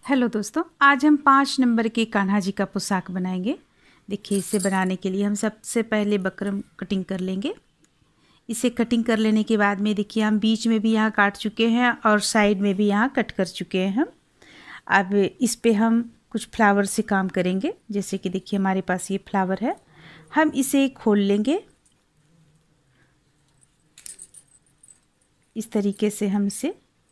Hello दोस्तों, आज हम 5 नंबर के कान्हा जी का पोशाक बनाएंगे। देखिए, इसे बनाने के लिए हम सबसे पहले बकरम कटिंग कर लेंगे। इसे कटिंग कर लेने के बाद में देखिए हम बीच में भी यहाँ काट चुके हैं और साइड में भी यहाँ कट कर चुके हैं हम। अब इस पे हम कुछ फ्लावर से काम करेंगे। जैसे कि देखिए हमारे पास ये फ्लावर है, हम इसे खोल लेंगे। इस तरीके से हम इसे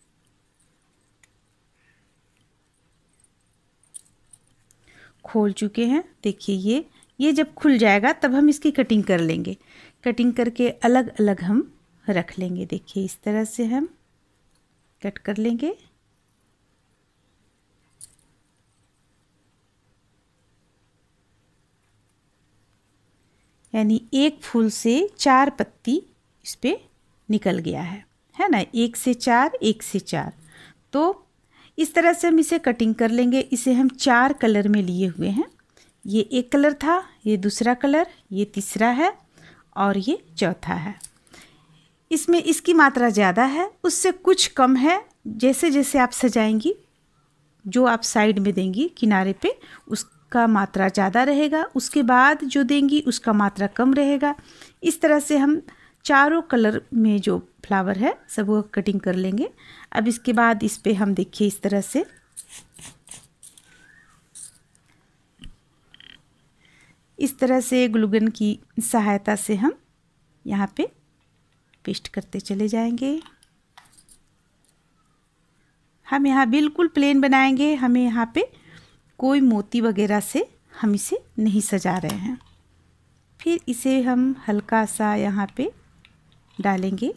खोल चुके हैं। देखिए ये जब खुल जाएगा तब हम इसकी कटिंग कर लेंगे। कटिंग करके अलग अलग हम रख लेंगे। देखिए इस तरह से हम कट कर लेंगे। यानी एक फूल से 4 पत्ती इस पे निकल गया है ना। 1 से 4, 1 से 4। तो इस तरह से हम इसे कटिंग कर लेंगे। इसे हम 4 कलर में लिए हुए हैं। ये एक कलर था, ये दूसरा कलर, ये तीसरा है और ये चौथा है। इसमें इसकी मात्रा ज़्यादा है, उससे कुछ कम है। जैसे जैसे आप सजाएंगी, जो आप साइड में देंगी किनारे पे, उसका मात्रा ज़्यादा रहेगा। उसके बाद जो देंगी उसका मात्रा कम रहेगा। इस तरह से हम चारों कलर में जो फ्लावर है सब वो कटिंग कर लेंगे। अब इसके बाद इस पे हम देखिए इस तरह से ग्लूगन की सहायता से हम यहाँ पे पेस्ट करते चले जाएंगे। हम यहाँ बिल्कुल प्लेन बनाएंगे। हमें यहाँ पे कोई मोती वगैरह से हम इसे नहीं सजा रहे हैं। फिर इसे हम हल्का सा यहाँ पे डालेंगे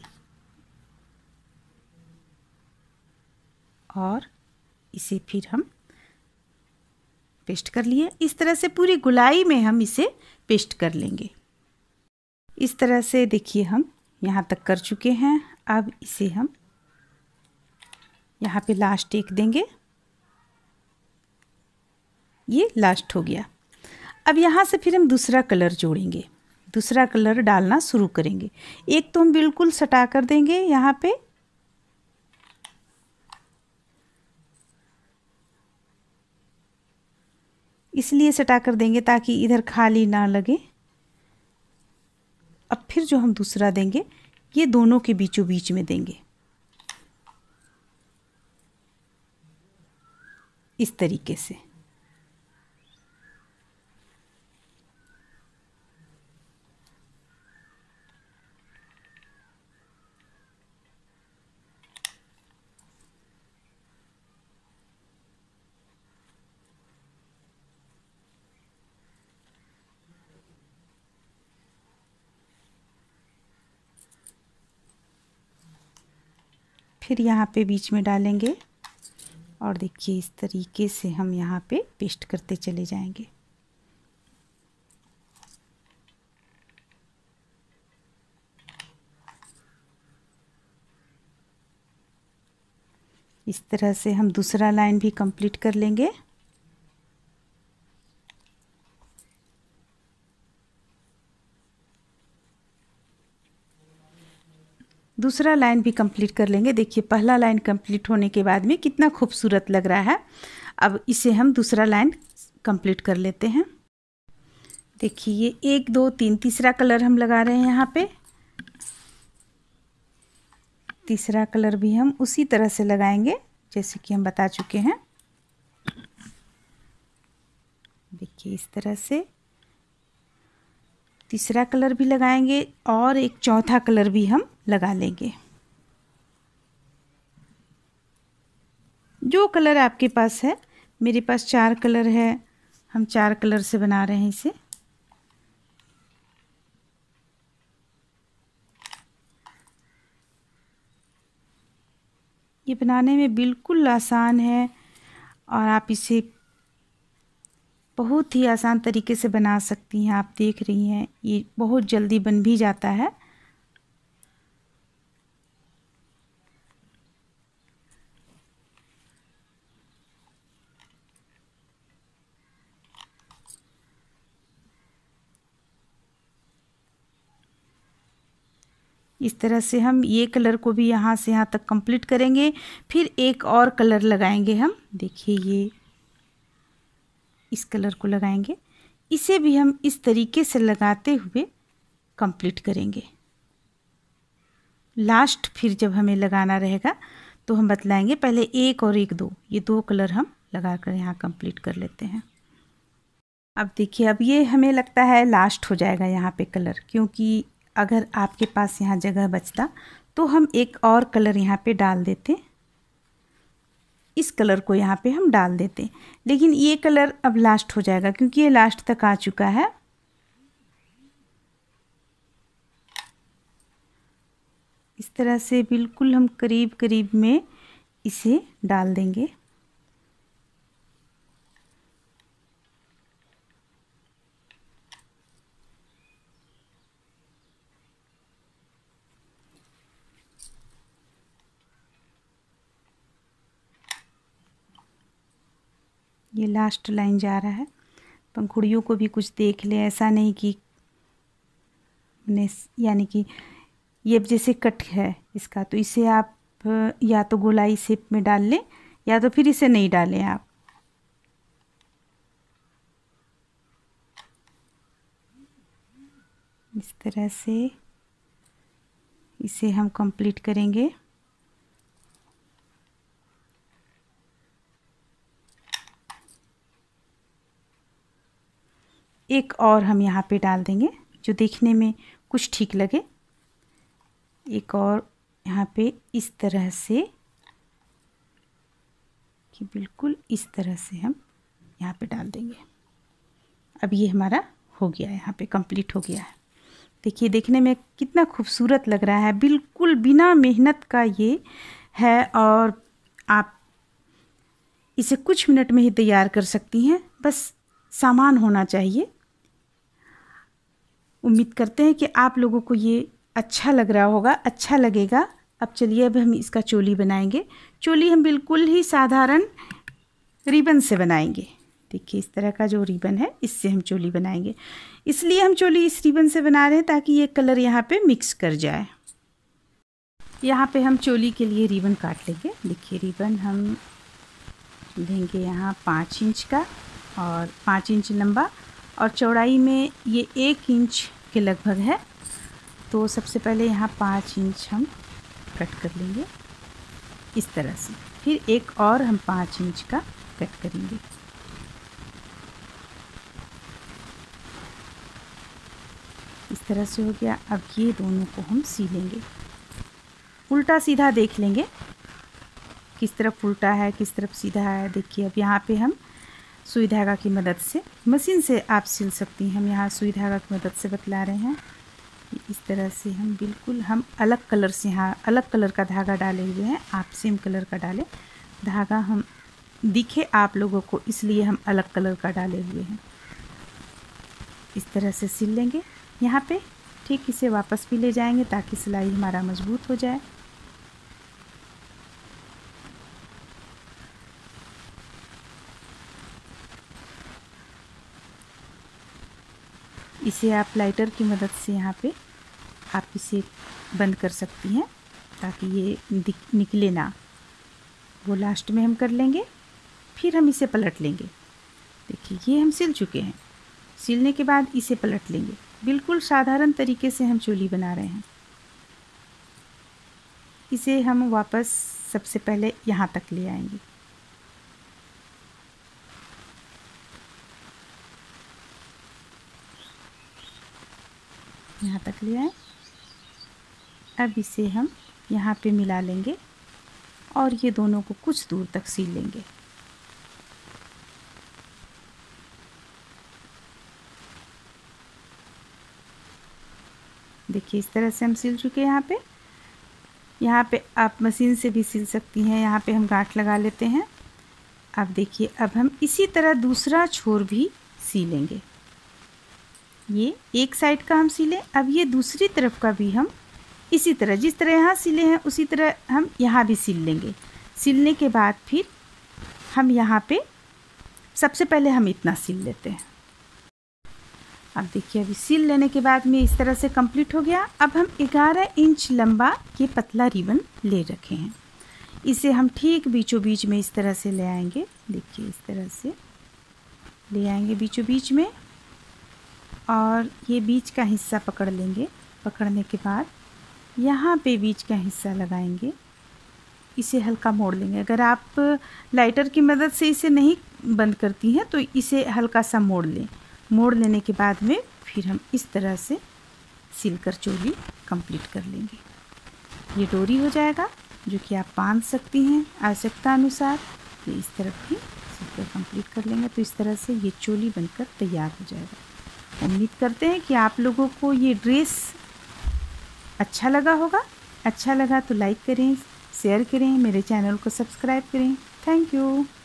और इसे फिर हम पेस्ट कर लिए। इस तरह से पूरी गोलाई में हम इसे पेस्ट कर लेंगे। इस तरह से देखिए हम यहाँ तक कर चुके हैं। अब इसे हम यहाँ पे लास्ट एक देंगे। ये लास्ट हो गया। अब यहाँ से फिर हम दूसरा कलर जोड़ेंगे, दूसरा कलर डालना शुरू करेंगे। एक तो हम बिल्कुल सटा कर देंगे यहाँ पे, इसलिए सटा कर देंगे ताकि इधर खाली ना लगे। अब फिर जो हम दूसरा देंगे ये दोनों के बीचों बीच में देंगे, इस तरीके से। फिर यहाँ पे बीच में डालेंगे और देखिए इस तरीके से हम यहाँ पे पेस्ट करते चले जाएंगे। इस तरह से हम दूसरा लाइन भी कंप्लीट कर लेंगे। दूसरा लाइन भी कंप्लीट कर लेंगे। देखिए पहला लाइन कंप्लीट होने के बाद में कितना खूबसूरत लग रहा है। अब इसे हम दूसरा लाइन कंप्लीट कर लेते हैं। देखिए ये 1 2 3 तीसरा कलर हम लगा रहे हैं यहाँ पे। तीसरा कलर भी हम उसी तरह से लगाएंगे जैसे कि हम बता चुके हैं। देखिए इस तरह से तीसरा कलर भी लगाएंगे और एक चौथा कलर भी हम लगा लेंगे। जो कलर आपके पास है, मेरे पास 4 कलर है, हम 4 कलर से बना रहे हैं इसे। ये बनाने में बिल्कुल आसान है और आप इसे बहुत ही आसान तरीके से बना सकती हैं। आप देख रही हैं ये बहुत जल्दी बन भी जाता है। इस तरह से हम ये कलर को भी यहाँ से यहाँ तक कंप्लीट करेंगे। फिर एक और कलर लगाएंगे हम, देखिए ये इस कलर को लगाएंगे। इसे भी हम इस तरीके से लगाते हुए कंप्लीट करेंगे। लास्ट फिर जब हमें लगाना रहेगा तो हम बतलाएंगे। पहले एक और एक दो, ये दो कलर हम लगा कर यहाँ कंप्लीट कर लेते हैं। अब देखिए, अब ये हमें लगता है लास्ट हो जाएगा यहाँ पे कलर, क्योंकि अगर आपके पास यहाँ जगह बचता तो हम एक और कलर यहाँ पे डाल देते, इस कलर को यहाँ पे हम डाल देते। लेकिन ये कलर अब लास्ट हो जाएगा क्योंकि ये लास्ट तक आ चुका है। इस तरह से बिल्कुल हम करीब करीब में इसे डाल देंगे। ये लास्ट लाइन जा रहा है। पंखुड़ियों को भी कुछ देख ले, ऐसा नहीं कि यानी कि ये जैसे कट है इसका, तो इसे आप या तो गोलाई शेप में डाल लें या तो फिर इसे नहीं डालें आप। इस तरह से इसे हम कंप्लीट करेंगे। एक और हम यहाँ पे डाल देंगे जो देखने में कुछ ठीक लगे। एक और यहाँ पे इस तरह से कि बिल्कुल इस तरह से हम यहाँ पे डाल देंगे। अब ये हमारा हो गया है, यहाँ पे कंप्लीट हो गया है। देखिए देखने में कितना खूबसूरत लग रहा है, बिल्कुल बिना मेहनत का ये है और आप इसे कुछ मिनट में ही तैयार कर सकती हैं। बस सामान होना चाहिए। उम्मीद करते हैं कि आप लोगों को ये अच्छा लग रहा होगा, अच्छा लगेगा। अब चलिए अब हम इसका चोली बनाएंगे। चोली हम बिल्कुल ही साधारण रिबन से बनाएंगे। देखिए इस तरह का जो रिबन है इससे हम चोली बनाएंगे। इसलिए हम चोली इस रिबन से बना रहे हैं ताकि ये कलर यहाँ पे मिक्स कर जाए। यहाँ पे हम चोली के लिए रिबन काट लेंगे। देखिए रिबन हम लेंगे यहाँ 5 इंच का और 5 इंच लंबा और चौड़ाई में ये 1 इंच के लगभग है। तो सबसे पहले यहाँ 5 इंच हम कट कर लेंगे इस तरह से। फिर एक और हम 5 इंच का कट करेंगे। इस तरह से हो गया। अब ये दोनों को हम सीलेंगे। उल्टा सीधा देख लेंगे किस तरफ उल्टा है किस तरफ सीधा है। देखिए अब यहाँ पे हम सुई धागा की मदद से, मशीन से आप सिल सकती हैं, हम यहाँ सुई धागा की मदद से बतला रहे हैं। इस तरह से हम बिल्कुल हम अलग कलर से यहाँ अलग कलर का धागा डाले हुए हैं, आप सेम कलर का डालें। धागा हम दिखे आप लोगों को इसलिए हम अलग कलर का डाले हुए हैं। इस तरह से सिल लेंगे यहाँ पे। ठीक इसे वापस भी ले जाएंगे ताकि सिलाई हमारा मजबूत हो जाए। इसे आप लाइटर की मदद से यहाँ पे आप इसे बंद कर सकती हैं ताकि ये निकले ना। वो लास्ट में हम कर लेंगे। फिर हम इसे पलट लेंगे। देखिए ये हम सिल चुके हैं। सिलने के बाद इसे पलट लेंगे। बिल्कुल साधारण तरीके से हम चोली बना रहे हैं। इसे हम वापस सबसे पहले यहाँ तक ले आएंगे। यहाँ तक ले आए। अब इसे हम यहाँ पे मिला लेंगे और ये दोनों को कुछ दूर तक सील लेंगे। देखिए इस तरह से हम सिल चुके हैं। यहाँ पे आप मशीन से भी सिल सकती हैं। यहाँ पे हम गांठ लगा लेते हैं। अब देखिए अब हम इसी तरह दूसरा छोर भी सीलेंगे। ये एक साइड का हम सिले। अब ये दूसरी तरफ का भी हम इसी तरह, जिस तरह यहाँ सिले हैं उसी तरह हम यहाँ भी सिल लेंगे। सिलने के बाद फिर हम यहाँ पे सबसे पहले हम इतना सिल लेते हैं। अब देखिए अभी सिल लेने के बाद में इस तरह से कंप्लीट हो गया। अब हम 11 इंच लंबा ये पतला रिबन ले रखे हैं, इसे हम ठीक बीचों बीच में इस तरह से ले आएंगे। देखिए इस तरह से ले आएंगे बीचों बीच में, और ये बीच का हिस्सा पकड़ लेंगे। पकड़ने के बाद यहाँ पे बीच का हिस्सा लगाएंगे, इसे हल्का मोड़ लेंगे। अगर आप लाइटर की मदद से इसे नहीं बंद करती हैं तो इसे हल्का सा मोड़ लें। मोड़ लेने के बाद में फिर हम इस तरह से सिलकर चोली कंप्लीट कर लेंगे। ये डोरी हो जाएगा जो कि आप बांध सकती हैं आवश्यकता अनुसार। ये इस तरफ भी सिलकर कंप्लीट कर लेंगे तो इस तरह से ये चोली बनकर तैयार हो जाएगा। उम्मीद करते हैं कि आप लोगों को ये ड्रेस अच्छा लगा होगा। अच्छा लगा तो लाइक करें, शेयर करें, मेरे चैनल को सब्सक्राइब करें। Thank you.